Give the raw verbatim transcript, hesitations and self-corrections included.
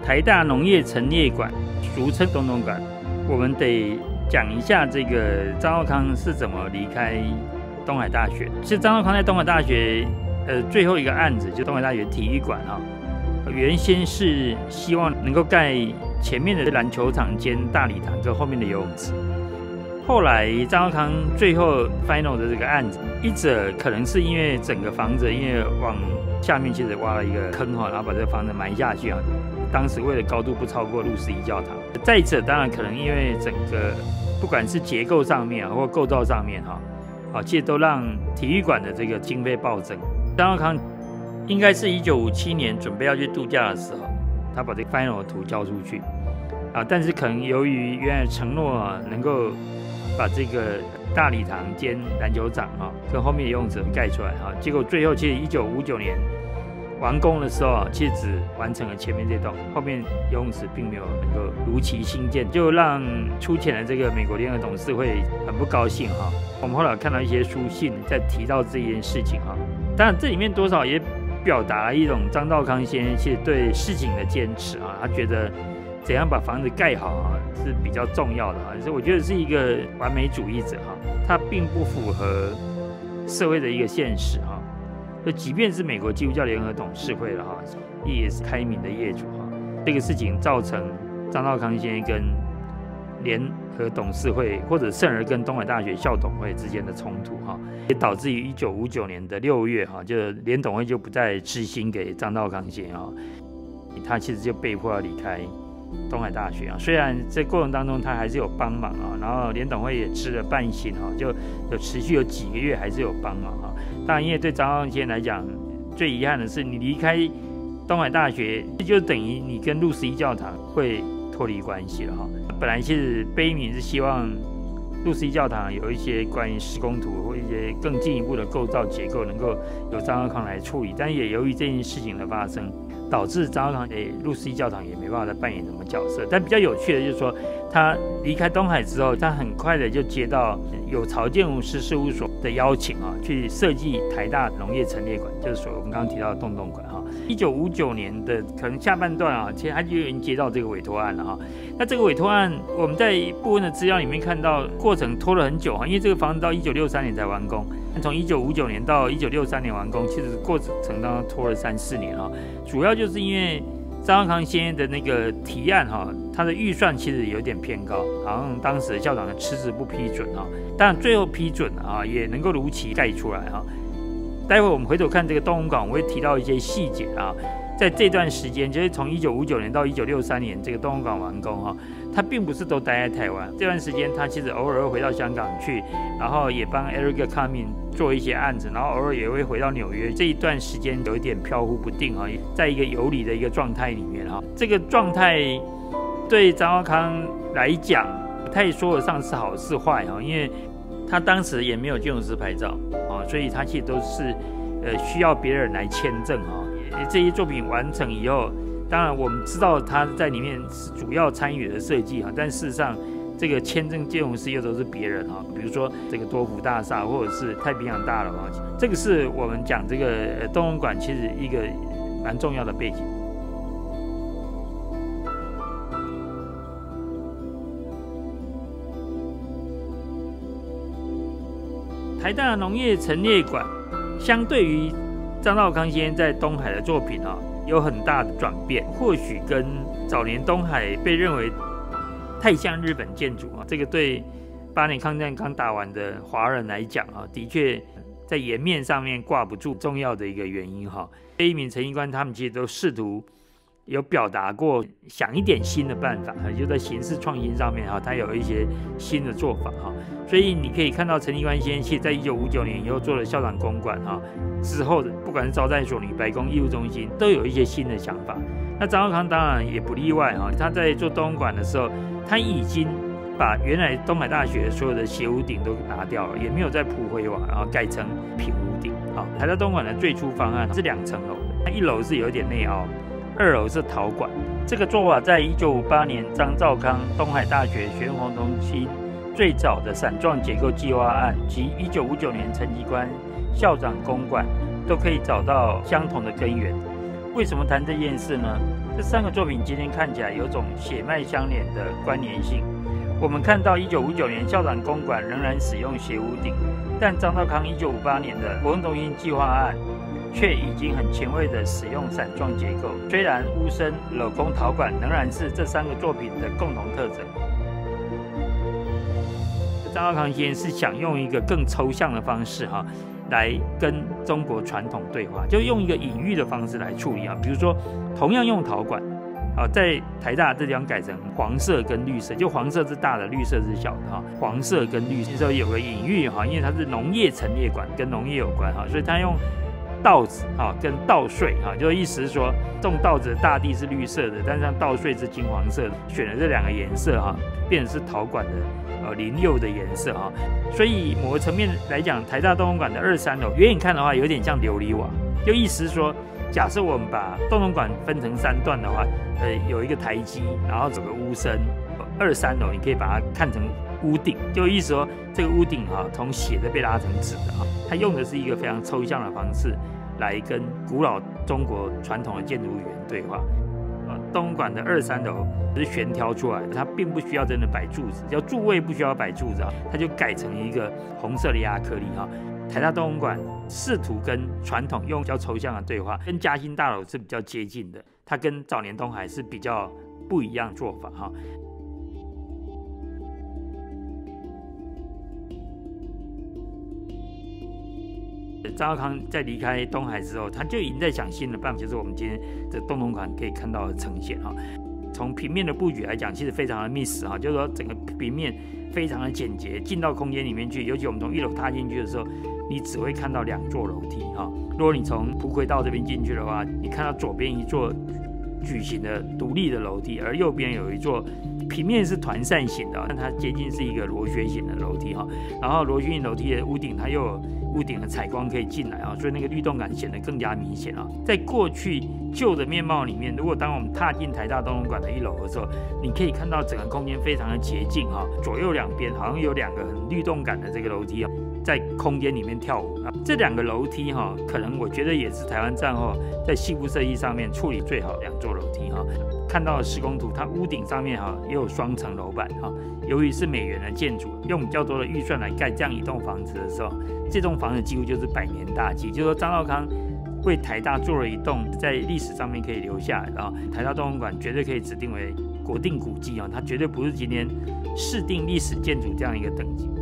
台大农业陈列馆，俗称东东馆，我们得讲一下这个张肇康是怎么离开东海大学。其实张肇康在东海大学，呃，最后一个案子就东海大学体育馆啊，原先是希望能够盖前面的篮球场兼大礼堂跟后面的游泳池。后来张肇康最后 final 的这个案子，一者可能是因为整个房子因为往下面其实挖了一个坑哈，然后把这个房子埋下去啊。当时为了高度不超过路斯一教堂。再者，当然可能因为整个不管是结构上面或构造上面哈，啊，其实都让体育馆的这个经费暴增。张肇康应该是一九五七年准备要去度假的时候，他把这个 final 的图交出去啊，但是可能由于原来承诺啊能够把这个大礼堂兼篮球场啊跟后面的游泳池盖出来啊，结果最后其实一九五九年完工的时候啊，其实只完成了前面这栋，后面游泳池并没有能够如期兴建，就让出钱的这个美国联合董事会很不高兴哈。我们后来看到一些书信在提到这件事情哈，当然这里面多少也表达了一种张肇康先生其实对事情的坚持啊，他觉得怎样把房子盖好啊是比较重要的啊，所以我觉得是一个完美主义者哈，他并不符合社会的一个现实哈。就即便是美国基督教联合董事会了哈，也是开明的业主哈，这个事情造成张肇康先生跟联合董事会或者甚而跟东海大学校董会之间的冲突哈，也导致于一九五九年的六月哈，就联董会就不再支薪给张肇康先生哈，他其实就被迫要离开东海大学啊。虽然这过程当中他还是有帮忙啊，然后联董会也吃了半薪哈，就有持续有几个月还是有帮忙哈。当然，因为对张肇康先生来讲，最遗憾的是你离开东海大学，就等于你跟路斯一教堂会脱离关系了哈。本来其实悲悯是希望路斯一教堂有一些关于施工图或一些更进一步的构造结构能够由张肇康来处理，但也由于这件事情的发生，导致张肇康诶路斯一教堂也没办法再扮演什么角色。但比较有趣的就是说，他离开东海之后，他很快的就接到有曹建筑师事务所的邀请啊，去设计台大农业陈列馆，就是所我们刚刚提到的东东馆哈。一九五九年的可能下半段啊，其实他就已经接到这个委托案了哈。那这个委托案，我们在部分的资料里面看到，过程拖了很久哈，因为这个房子到一九六三年才完工，从一九五九年到一九六三年完工，其实过程当中拖了三四年哈。主要就是因为张肇康先生的那个提案哈，他的预算其实有点偏高，好像当时的校长迟迟不批准哈，但最后批准啊，也能够如期盖出来哈。待会我们回头看这个东东馆，我会提到一些细节啊。在这段时间，就是从一九五九年到一九六三年，这个东东馆完工哈，他并不是都待在台湾。这段时间，他其实偶尔会回到香港去，然后也帮 Eric Cumming 做一些案子，然后偶尔也会回到纽约。这一段时间有一点飘忽不定哈，在一个游离的一个状态里面哈。这个状态对张肇康来讲，不太说得上是好是坏哈，因为他当时也没有建筑师牌照啊，所以他其实都是呃需要别人来签证哈。这些作品完成以后，当然我们知道他在里面主要参与的设计哈，但事实上这个签证建筑师又都是别人哈，比如说这个多福大厦或者是太平洋大楼哈，这个是我们讲这个东东馆其实一个蛮重要的背景。台大农业陈列馆相对于张肇康先生在东海的作品啊，有很大的转变，或许跟早年东海被认为太像日本建筑啊，这个对八年抗战刚打完的华人来讲啊，的确在颜面上面挂不住重要的一个原因哈。碑铭、陈一官他们其实都试图有表达过想一点新的办法，就在形式创新上面哈，他有一些新的做法哈。所以你可以看到陈一官先生在一九五九年以后做了校长公馆哈，之后的不管是招待所、女白宫、艺术中心，都有一些新的想法。那张肇康当然也不例外哈，他在做东东馆的时候，他已经把原来东海大学所有的斜屋顶都拿掉了，也没有再铺灰瓦，然后改成平屋顶。好，台大东馆的最初方案是两层楼的，一楼是有点内凹，二楼是陶馆。这个做法在一九五八年张肇康东海大学学生活动中心最早的伞状结构计划案及一九五九年陈其官校长公馆都可以找到相同的根源。为什么谈这件事呢？ 这三个作品今天看起来有种血脉相连的关联性。我们看到一九五九年校长公馆仍然使用斜屋顶，但张肇康一九五八年的活动中心计划案却已经很前卫地使用伞状结构。虽然屋身、镂空陶管仍然是这三个作品的共同特征。张肇康先生是想用一个更抽象的方式哈，来跟中国传统对话，就用一个隐喻的方式来处理啊。比如说，同样用陶管，啊，在台大这地方改成黄色跟绿色，就黄色是大的，绿色是小的哈。黄色跟绿色有个隐喻哈，因为它是农业陈列馆，跟农业有关哈，所以它用稻子哈跟稻穗哈，就意思是说种稻子的大地是绿色的，但是像稻穗是金黄色的，选了这两个颜色哈，变成是陶管的呃林釉的颜色哈。所以某个层面来讲，台大东东馆的二三楼远远看的话，有点像琉璃瓦，就意思是说，假设我们把东东馆分成三段的话，呃，有一个台基，然后整个屋身，二三楼你可以把它看成屋顶，就意思说这个屋顶哈，从斜的被拉成直的哈，它用的是一个非常抽象的方式来跟古老中国传统的建筑语言对话。呃，东馆的二三楼是悬挑出来的，它并不需要真的摆柱子，叫柱位不需要摆柱子啊，它就改成一个红色的亚克力哈。台大东馆试图跟传统用比较抽象的对话，跟嘉兴大楼是比较接近的，它跟早年东海是比较不一样的做法哈。张肇康在离开东海之后，他就已经在想新的办法，就是我们今天这东东馆可以看到的呈现哈。从平面的布局来讲，其实非常的密实哈，就是说整个平面非常的简洁，进到空间里面去，尤其我们从一楼踏进去的时候，你只会看到两座楼梯哈。如果你从蒲葵道这边进去的话，你看到左边一座矩形的独立的楼梯，而右边有一座平面是团扇形的，但它接近是一个螺旋形的楼梯哈。然后螺旋形楼梯的屋顶，它又有屋顶的采光可以进来啊，所以那个律动感显得更加明显啊。在过去旧的面貌里面，如果当我们踏进台大东东馆的一楼的时候，你可以看到整个空间非常的洁净哈，左右两边好像有两个很律动感的这个楼梯啊，在空间里面跳舞啊。这两个楼梯哈，可能我觉得也是台湾战后在细部设计上面处理最好的两座楼梯哈。看到的施工图，它屋顶上面哈也有双层楼板哈。由于是美元的建筑，用比较多的预算来盖这样一栋房子的时候，这栋房子几乎就是百年大计。就是说张肇康为台大做了一栋在历史上面可以留下来的啊，台大东东馆绝对可以指定为国定古迹啊，它绝对不是今天市定历史建筑这样一个等级。